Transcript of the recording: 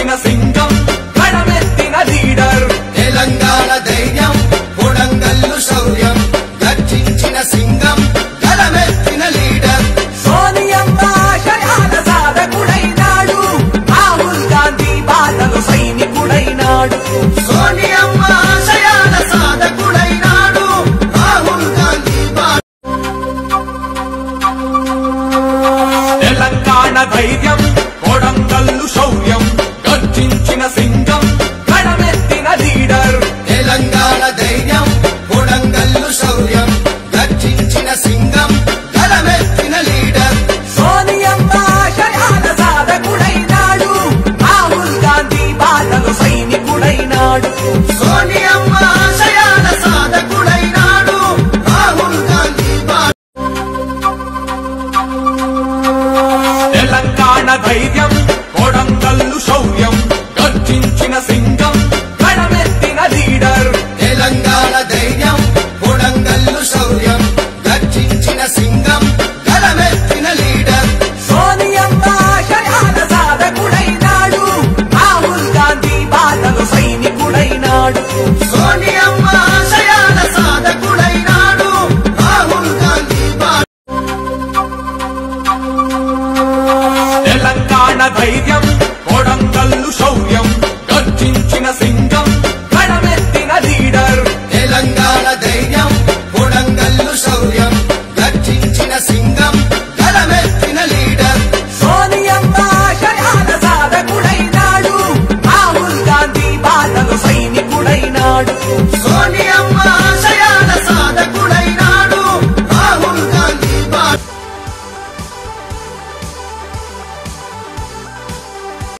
గర్జించిన సింగం గడమెత్తిన లీడర్ తెలంగాణ ధైర్యం కొడంగల్లు శౌర్యం గర్జించిన సింగం గడమెత్తిన లీడర్ సోనియమ్మ ఆశయాల సాధకుడైనాడు రాహుల్ గాంధీ బాటలో సైనికుడైనాడు సోనియమ్మ ఆశయాల సాధకుడైనాడు రాహుల్ గాంధీ తెలంగాణ ధైర్యం కొడంగల్లు శౌర్యం గర్జించిన సింగం గడమెత్తిన లీడర్ తెలంగాణ ధైర్యం కొడంగల్లు శౌర్యం గర్జించిన సింగం గడమెత్తిన లీడర్ సోనియమ్మ ఆశయాల సాధకుడైనాడు రాహుల్ గాంధీ బాటలో సైనికుడైనాడు సోనియమ్మ ఆశయాల సాధకుడైనాడు రాహుల్ గాంధీ తెలంగాణ ధైర్యం కొడంగల్లు శౌర్యం గర్జించిన సింగం గడమెత్తిన లీడర్ తెలంగాణ ధైర్యం కొడంగల్లు శౌర్యం గర్జించిన సింగం గడమెత్తిన లీడర్ సోనియమ్మ ఆశయాల సాధకుడైనాడు రాహుల్ గాంధీ బాటలో సైనికుడైనాడు సోనియమ్మ ఆశయాల సాధకుడైనాడు రాహుల్ గాంధీ తెలంగాణ ధైర్యం కొడంగల్లు శౌర్యం గర్జించిన సింగం గడమెత్తిన లీడర్ తెలంగాణ ధైర్యం కొడంగల్లు శౌర్యం గర్జించిన సింగం గడమెత్తిన లీడర్ సోనియమ్మ ఆశయాల సాధకుడైనాడు రాహుల్ గాంధీ బాటలో సైనికుడైనాడు